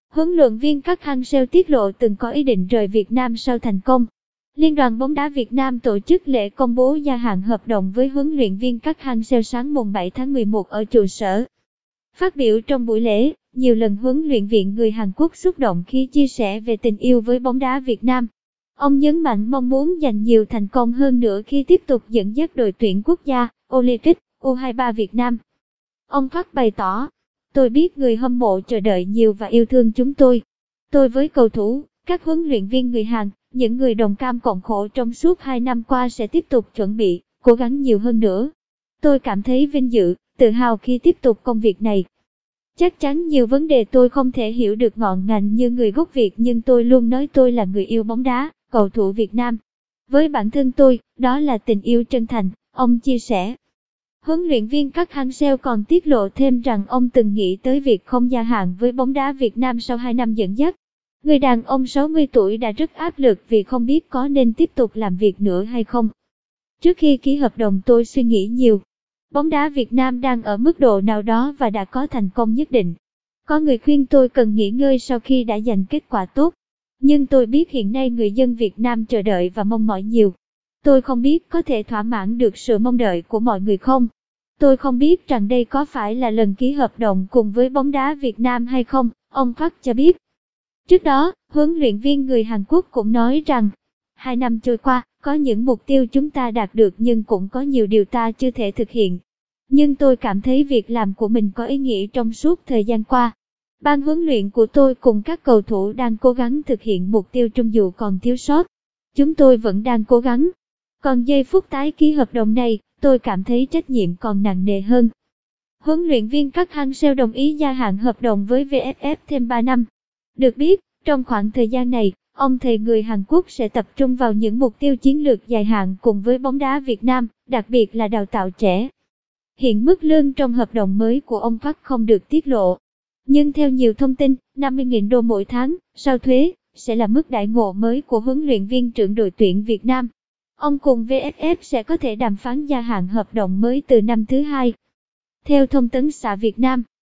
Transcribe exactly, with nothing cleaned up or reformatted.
Huấn luyện viên Park Hang-seo tiết lộ từng có ý định rời Việt Nam sau thành công. Liên đoàn bóng đá Việt Nam tổ chức lễ công bố gia hạn hợp đồng với huấn luyện viên Park Hang-seo sáng mùng bảy tháng mười một ở trụ sở. Phát biểu trong buổi lễ, nhiều lần huấn luyện viên người Hàn Quốc xúc động khi chia sẻ về tình yêu với bóng đá Việt Nam. Ông nhấn mạnh mong muốn giành nhiều thành công hơn nữa khi tiếp tục dẫn dắt đội tuyển quốc gia Olympic U hai mươi ba Việt Nam. Ông Park bày tỏ, tôi biết người hâm mộ chờ đợi nhiều và yêu thương chúng tôi. Tôi với cầu thủ, các huấn luyện viên người Hàn, những người đồng cam cộng khổ trong suốt hai năm qua sẽ tiếp tục chuẩn bị, cố gắng nhiều hơn nữa. Tôi cảm thấy vinh dự, tự hào khi tiếp tục công việc này. Chắc chắn nhiều vấn đề tôi không thể hiểu được ngọn ngành như người gốc Việt nhưng tôi luôn nói tôi là người yêu bóng đá, cầu thủ Việt Nam. Với bản thân tôi, đó là tình yêu chân thành, ông chia sẻ. Huấn luyện viên Park Hang-seo còn tiết lộ thêm rằng ông từng nghĩ tới việc không gia hạn với bóng đá Việt Nam sau hai năm dẫn dắt. Người đàn ông sáu mươi tuổi đã rất áp lực vì không biết có nên tiếp tục làm việc nữa hay không. Trước khi ký hợp đồng tôi suy nghĩ nhiều. Bóng đá Việt Nam đang ở mức độ nào đó và đã có thành công nhất định. Có người khuyên tôi cần nghỉ ngơi sau khi đã giành kết quả tốt. Nhưng tôi biết hiện nay người dân Việt Nam chờ đợi và mong mỏi nhiều. Tôi không biết có thể thỏa mãn được sự mong đợi của mọi người không. Tôi không biết rằng đây có phải là lần ký hợp đồng cùng với bóng đá Việt Nam hay không, ông Park cho biết. Trước đó, huấn luyện viên người Hàn Quốc cũng nói rằng, hai năm trôi qua, có những mục tiêu chúng ta đạt được nhưng cũng có nhiều điều ta chưa thể thực hiện. Nhưng tôi cảm thấy việc làm của mình có ý nghĩa trong suốt thời gian qua. Ban huấn luyện của tôi cùng các cầu thủ đang cố gắng thực hiện mục tiêu chung dù còn thiếu sót. Chúng tôi vẫn đang cố gắng. Còn giây phút tái ký hợp đồng này, tôi cảm thấy trách nhiệm còn nặng nề hơn. Huấn luyện viên Park Hang-seo đồng ý gia hạn hợp đồng với vê ép ép thêm ba năm. Được biết, trong khoảng thời gian này, ông thầy người Hàn Quốc sẽ tập trung vào những mục tiêu chiến lược dài hạn cùng với bóng đá Việt Nam, đặc biệt là đào tạo trẻ. Hiện mức lương trong hợp đồng mới của ông Park không được tiết lộ. Nhưng theo nhiều thông tin, năm mươi nghìn đô mỗi tháng, sau thuế, sẽ là mức đãi ngộ mới của huấn luyện viên trưởng đội tuyển Việt Nam. Ông cùng vê ép ép sẽ có thể đàm phán gia hạn hợp đồng mới từ năm thứ hai. Theo Thông tấn xã Việt Nam,